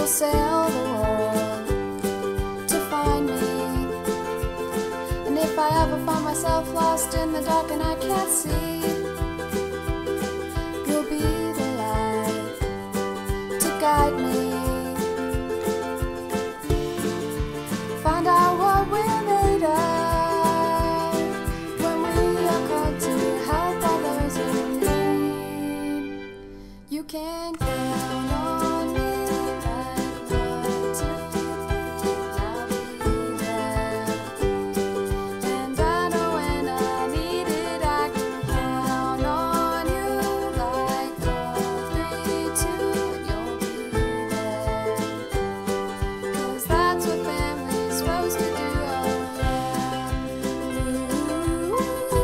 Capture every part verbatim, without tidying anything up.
sail the world to find me. And if I ever find myself lost in the dark and I can't see, you'll be the light to guide me. Find out what we're made of when we are called to help others in need. You can count on me like one, two, three, I'll be there. And I know when I need it, I can count on you like four, three, two, and you'll be there. 'Cause that's what family's supposed to do, oh yeah. Ooh,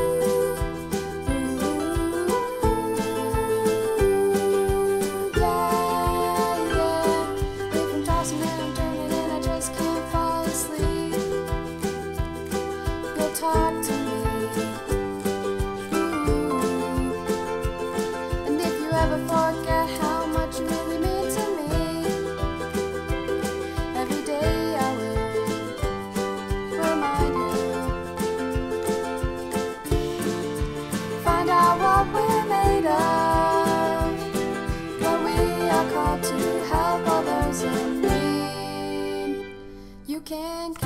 yeah, yeah. If I'm tossing and I'm turning and I just can't fall asleep, you'll talk to me. Ooh. And if you ever forget how much you really mean to me, every day I will remind you. Find out what we're made of when we are called to help others in need. You can